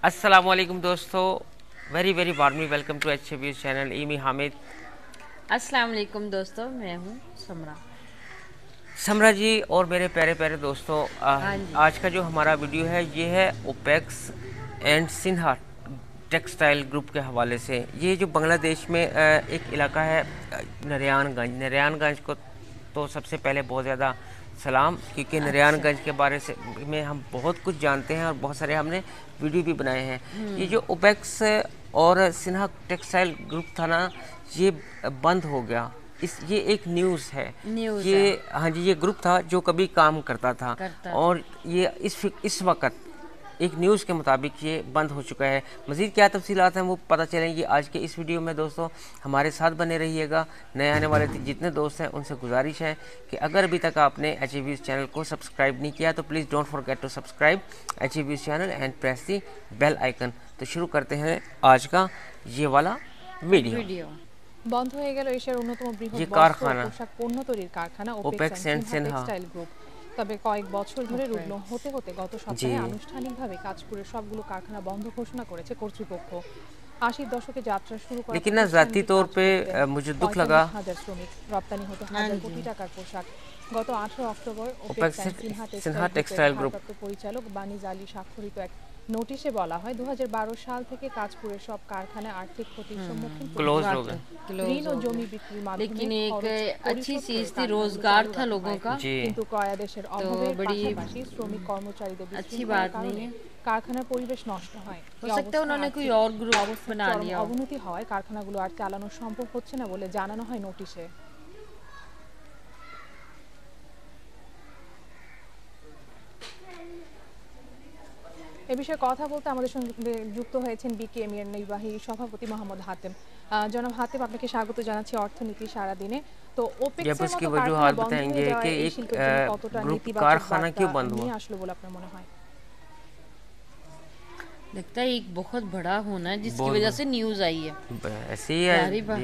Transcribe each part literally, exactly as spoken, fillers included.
अस्सलामुअलैकुम दोस्तों, very very warmly welcome to H B channel. ईमी हामिद। अस्सलाम वालेकुम दोस्तों, मैं हूँ समरा। समरा जी और मेरे प्यारे प्यारे दोस्तों, आ, हाँ जी। आज का जो हमारा वीडियो है ये है Opex and Sinha textile group के हवाले से। ये जो बांग्लादेश में आ, एक इलाका है, नरयानगंज। नरयानगंज को तो सबसे पहले बहुत ज़्यादा सलाम, क्योंकि अच्छा। नरयानगंज के बारे से में हम बहुत कुछ जानते हैं और बहुत सारे हमने वीडियो भी बनाए हैं। ये जो ओपेक्स और सिन्हा टेक्सटाइल ग्रुप था ना, ये बंद हो गया। इस ये एक न्यूज़ है। न्यूज़ है। ये हाँ जी, ये ग्रुप था जो कभी काम करता था करता था। और ये इस इस वक्त एक न्यूज़ के मुताबिक ये बंद हो चुका है। मज़ीद क्या तफसीलात हैं वो पता चलेंगी आज के इस वीडियो में। दोस्तों हमारे साथ बने रहिएगा। नए आने वाले जितने दोस्त हैं उनसे गुजारिश है कि अगर अभी तक आपने एच ई चैनल को सब्सक्राइब नहीं किया तो please don't forget to subscribe H E channel and press the bell icon. तो शुरू करते हैं आज का ये वाला वीडियो। वीडियो। বন্ধ হয়ে গেল এশিয়ার অন্যতম বৃহৎ ये বস্ত্র ও कारखाना পোশাক পণ্য তৈরির কারখানা Opex Opex and and Sinha Sinha. Textile group. তবে কয়েক বছর ধরে রুগ্ন ओपेक्स। হতে হতে গত जी। সপ্তাহে আনুষ্ঠানিকভাবে কাজপুরের সবগুলো কারখানা বন্ধ ঘোষণা করেছে কর্তৃপক্ষ। আশির দশকে যাত্রা শুরু করা लेकिन ना ज़ाती প্রতিষ্ঠানটি तौर কাজ पे করতেন अ, मुझे दुख लगा। পঁয়তাল্লিশ हाजार শ্রমিক, রপ্তানি হতো हाँ হাজার जी। কোটি টাকার পোশাক। গত আঠারো October Opex Opex and Sinha Sinha textile গ্রুপের टेक्सटाइल ग्रुप ভারপ্রাপ্ত পরিচালক বানিজ আলী স্বাক্ষরিত এক নোটিশে বলা হয় দু হাজার বারো সাল থেকে কাজপুরের সব কারখানায় আর্থিক ক্ষতির সম্মুখীন क्लोज পড়েছে। हो गए। क्लोज ঋণ ও हो জমি गए। বিক্রির মাধ্যমে लेकिन एक খরচ अच्छी পরিশোধ चीज़ করে थी, কারখানাগুলো रोजगार চালু था রাখা लोगों হয়। का। जी। কিন্তু ক্রয়াদেশের तो অভাবের बड़ी পাশাপাশি শ্রমিক কর্মচারীদের अच्छी বিশৃঙ্খলার बात नहीं কারণে है। কারখানার পরিবেশ নষ্ট হয়। हो এই सकता है অবস্থায় उन्होंने कोई আর্থিক और ग्रुप অবস্থার बना চরম लिया हो। অবনতি হওয়ায় কারখানাগুলো আর চালানো সম্ভব হচ্ছে না বলে জানানো হয় নোটিশে। এ বিষয়ে কথা বলতে আমাদের সঙ্গে যুক্ত হয়েছেন বিকেএম এর নির্বাহী সভাপতি মোহাম্মদ হাতেম। আহ, জনাব হাতেম, আপনাকে স্বাগত জানাচ্ছি অর্থনীতি সারাদিনে। তো जब ওপেক্সের उसकी মতো কারখানা वजूहात বন্ধ হয়ে बताएंगे যাওয়া कि এই एक শিল্পের जন্য अ, কতটা ग्रुप নেতিবাচক कारखाना বার্তা क्यों बंद हुआ। নিয়ে আসলো বলে আপনার মনে হয়? लगता है एक बहुत बड़ा होना है जिसकी बहुत वजह बड़ा। से न्यूज़ आई है। ब- ऐसे ही है जारी बात। जी।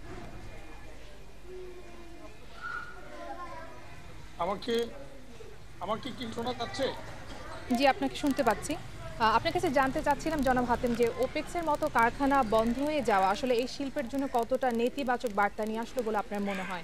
আমাকে আমাকে কি শোনা যাচ্ছে? জি, আপনাকে শুনতে পাচ্ছি। আহ, আপনার কাছে জানতে চাচ্ছিলাম জনাব হাতেম যে ওপেক্সের মতো কারখানা বন্ধ হয়ে যাওয়া আসলে এই শিল্পের জন্য কতটা নেতিবাচক বার্তা নিয়ে আসলো বলে আপনার মনে হয়?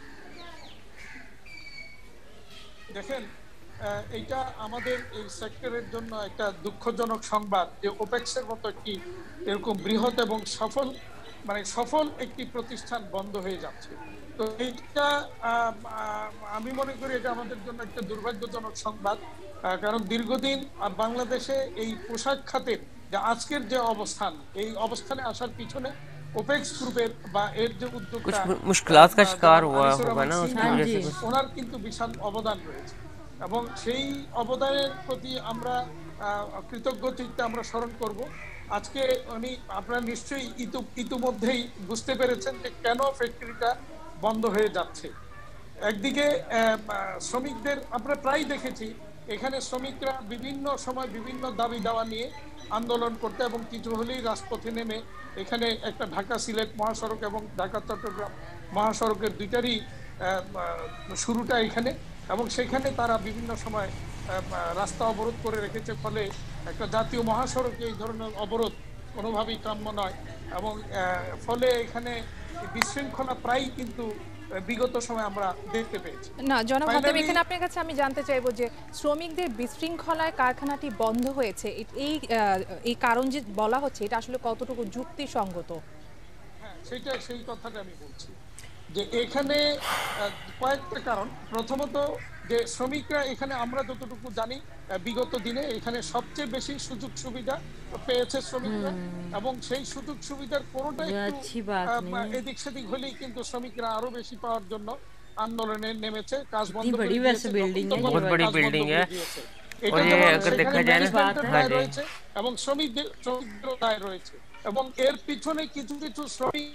দেখেন, আহ, এইটা আমাদের এই সেক্টরের জন্য একটা দুঃখজনক সংবাদ যে ওপেক্সের মতো একটি এরকম বৃহৎ এবং সফল মানে সফল একটি প্রতিষ্ঠান বন্ধ হয়ে যাচ্ছে। তো এইটা আহ, আহ, আমি মনে করি এটা আমাদের জন্য একটা দুর্ভাগ্যজনক সংবাদ। আহ, কারণ দীর্ঘদিন আহ, বাংলাদেশে এই পোশাক খাতের যে আজকের যে অবস্থান, এই অবস্থানে আসার পিছনে ওপেক্স গ্রুপের বা এর যে कुछ উদ্যোক্তা मु- मुश्किलात का আহ, शिकार জনাব हुआ আনিসুর होगा রহমান ना, उसकी সিনহা, हाँ वजह जी। से कुछ। ওনার কিন্তু বিশাল অবদান রয়েছে এবং সেই অবদানের প্রতি আমরা আহ, কৃতজ্ঞ চিত্তে আমরা স্মরণ করব। আজকে উনি আপনারা নিশ্চয়ই ইতু ইতিমধ্যেই বুঝতে পেরেছেন যে কেন ফ্যাক্টরিটা বন্ধ হয়ে যাচ্ছে। একদিকে আহ, আহ, শ্রমিকদের আমরা প্রায় দেখেছি এখানে শ্রমিকরা বিভিন্ন সময় বিভিন্ন দাবি দাওয়া নিয়ে আন্দোলন করতে এবং কিছু হলেই রাজপথে নেমে এখানে একটা ঢাকা সিলেট মহাসড়ক এবং ঢাকা চট্টগ্রাম মহাসড়কের দুইটারই আহ, আহ, শুরুটা এখানে এবং সেখানে তারা বিভিন্ন সময় আহ, আহ, রাস্তা অবরোধ করে রেখেছে। ফলে একটা জাতীয় মহাসড়কে এই ধরনের অবরোধ কোনোভাবেই কাম্য নয় এবং আহ, ফলে এখানে বিশৃঙ্খলা প্রায় কিন্তু আহ, বিগত সময় আমরা দেখতে পেয়েছি। না জনাব হাতেম, ফাইনালি এখানে আপনার কাছে আমি জানতে চাইবো যে শ্রমিকদের বিশৃঙ্খলায় কারখানাটি বন্ধ হয়েছে, এ- এই আহ, এই কারণ যে বলা হচ্ছে এটা আসলে কতটুকু যুক্তিসঙ্গত? হ্যাঁ, সেটা সেই কথাটা আমি বলছি যে এখানে আহ, কয়েকটা কারণ। প্রথমত যে শ্রমিকরা এখানে আমরা যতটুকু জানি আহ, বিগত দিনে এখানে সবচেয়ে বেশি সুযোগ সুবিধা পেয়েছে শ্রমিকরা এবং সেই সুযোগ সুবিধার কোনোটা जो একটু अच्छी बात नहीं আহ, है। এদিক সেদিক হলেই কিন্তু শ্রমিকরা আরো বেশি পাওয়ার জন্য আন্দোলনে নেমেছে, কাজ कितनी বন্ধ করে बड़ी দিয়েছে। वैसे যখন बिल्डिंग है তখন ये बहुत वाली। बड़ी কাজ বন্ধ बिल्डिंग করে है। দিয়েছে। और এটা ये যেমন अगर সেখানে देखा जाए ना, ম্যানেজমেন্টের हाँ দায় जी, রয়েছে এবং শ্রমিকদের শ্রমিকদেরও দায় রয়েছে এবং এর পিছনে কিছু কিছু শ্রমিক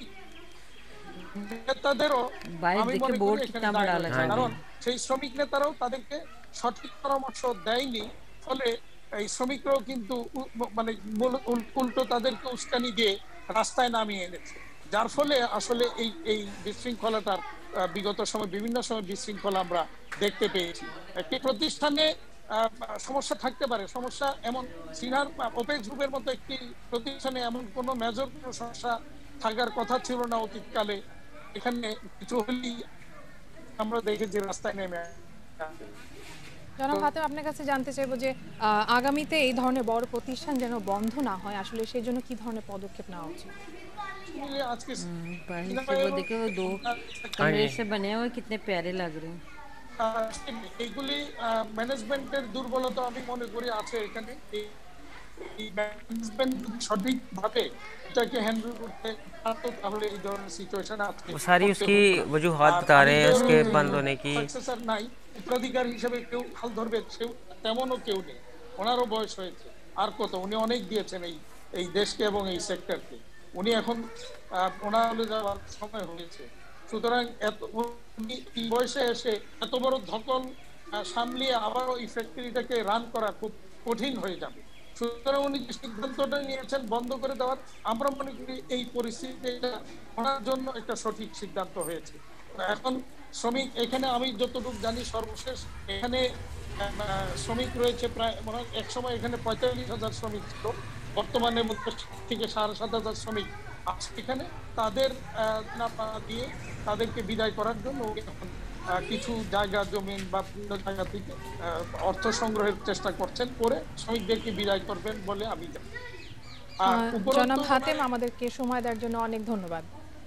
নেতাদেরও बाहर আমি देखे মনে করি बोर्ड এখানে कितना দায় बड़ा রয়েছে, लगा हाँ हुआ जी। কারণ है। সেই শ্রমিক নেতারাও তাদেরকে সঠিক পরামর্শ দেয়নি। ফলে এই শ্রমিকরাও কিন্তু উ- মানে মূল- উল- উল্টো তাদেরকে উস্কানি দিয়ে রাস্তায় নামিয়ে এনেছে, যার ফলে আসলে এই এই বিশৃঙ্খলাটার আহ, বিগত সময় বিভিন্ন সময় বিশৃঙ্খলা আমরা দেখতে পেয়েছি। একটি প্রতিষ্ঠানে আহ, সমস্যা থাকতে পারে। সমস্যা এমন সিনার ওপেক্স গ্রুপের মতো একটি প্রতিষ্ঠানে এমন কোনো মেজর কোনো সমস্যা থাকার কথা ছিল না অতীতকালে। এখানে কিছু হলেই আমরা দেখেছি রাস্তায় নেমে আসে। জনাব হাতেম, আপনার কাছে জানতে চাইবো যে আহ, আগামীতে এই ধরনের বড় প্রতিষ্ঠান যেন বন্ধ না হয়, আসলে সেই জন্য কি ধরনের পদক্ষেপ नेওয়া উচিত? মিলে আজকে बाहर से वो देखे वो दो हाँ कमरे जी। से बने हुए कितने प्यारे लग रहे हैं। আহ, এইগুলি ম্যানেজমেন্টের দুর্বলতা আমি মনে করি আছে এখানে। এই- এই ম্যানেজমেন্ট সঠিকভাবে এটাকে হ্যান্ডেল করতে পারতো তাহলে এই ধরনের সিচুয়েশন আজকে वो सारी করতে उसकी হতো না। वजूहात আর बता আমি रहे हैं যে उसके बंद होने की। সাকসেসর নাই, উত্তরাধিকার হিসেবে কেউ হাল ধরবে সেও তেমনও কেউ নেই। ওনারও বয়স হয়েছে, আর কত, উনি অনেক দিয়েছেন এই এই দেশকে এবং এই সেক্টরকে। উনি এখন আহ, ওনার হলে যাওয়ার সময় হয়েছে। সুতরাং এত উনি এই বয়সে এসে এত বড় ধকল আহ, সামলিয়ে আবারও এই ফ্যাক্টরিটাকে রান করা খুব কঠিন হয়ে যাবে। সুতরাং উনি যে সিদ্ধান্তটা নিয়েছেন বন্ধ করে দেওয়ার, আমরা মনে করি এই পরিস্থিতিটা ওনার জন্য একটা সঠিক সিদ্ধান্ত হয়েছে। এখন শ্রমিক এখানে আমি যতটুকু জানি সর্বশেষ এখানে আহ, শ্রমিক রয়েছে প্রায় মনে হয় এক সময় এখানে পঁয়তাল্লিশ হাজার শ্রমিক ছিল, বর্তমানে মধ্যে থেকে সাড়ে সাত হাজার শ্রমিক আছে এখানে। তাদের আহ, না পাওয়া দিয়ে তাদেরকে বিদায় করার জন্য উনি এখন আহ, কিছু জায়গা জমিন বা বিভিন্ন জায়গা থেকে আহ, অর্থ সংগ্রহের চেষ্টা করছেন, করে শ্রমিকদেরকে বিদায় করবেন বলে আমি জানি। আর আহ, উপরন্তু জনাব হাতেম, আমাদেরকে সময় দেওয়ার জন্য অনেক ধন্যবাদ।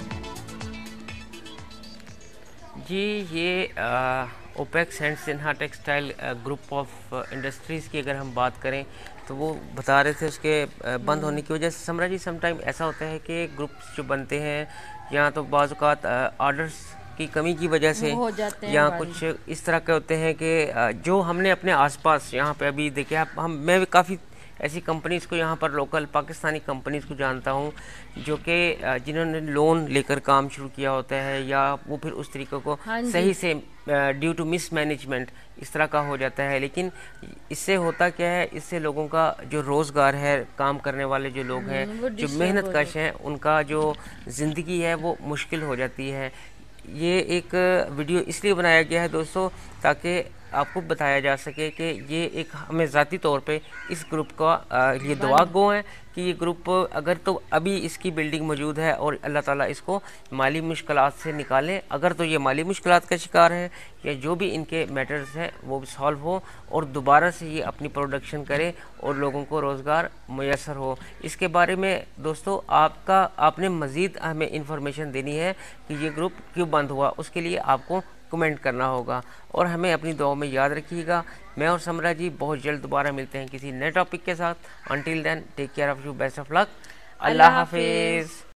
जी, ये Opex and Sinha textile group of industries की अगर हम बात करें तो वो बता रहे थे उसके अ, बंद होने की वजह से। समरा जी, समटाइम ऐसा होता है कि ग्रुप्स जो बनते हैं या तो बाज़ औक़ात ऑर्डर्स की कमी की वजह से वो हो जाते हैं या बारी। कुछ इस तरह के होते हैं कि अ, जो हमने अपने आसपास यहाँ पे अभी देखे, आप हम मैं भी काफ़ी ऐसी कंपनीज़ को यहाँ पर लोकल पाकिस्तानी कंपनीज़ को जानता हूँ जो कि अ, जिन्होंने लोन लेकर काम शुरू किया होता है या वो फिर उस तरीके को हाँ जी। सही से ड्यू टू मिस मैनेजमेंट इस तरह का हो जाता है। लेकिन इससे होता क्या है, इससे लोगों का जो रोज़गार है, काम करने वाले जो लोग हैं, हम्म, वो जो disturb मेहनत हो कश हैं, उनका जो ज़िंदगी है वो मुश्किल हो जाती है। ये एक वीडियो इसलिए बनाया गया है दोस्तों ताकि आपको बताया जा सके कि ये एक हमें ज़ाती तौर पे इस ग्रुप का अ, ये दुआ गो है कि ये ग्रुप अगर तो अभी इसकी बिल्डिंग मौजूद है और अल्लाह ताला इसको माली मुश्किलात से निकाले, अगर तो ये माली मुश्किलात का शिकार है या जो भी इनके मैटर्स हैं वो भी सॉल्व हो और दोबारा से ये अपनी प्रोडक्शन करे और लोगों को रोज़गार मैसर हो। इसके बारे में दोस्तों आपका आपने मज़ीद हमें इंफॉर्मेशन देनी है कि ये ग्रुप क्यों बंद हुआ, उसके लिए आपको कमेंट करना होगा और हमें अपनी दुआ में याद रखिएगा। मैं और समरा जी बहुत जल्द दोबारा मिलते हैं किसी नए टॉपिक के साथ। Until then take care of you, best of luck, अल्लाह अल्लाह हाफिज़। हाफिज़।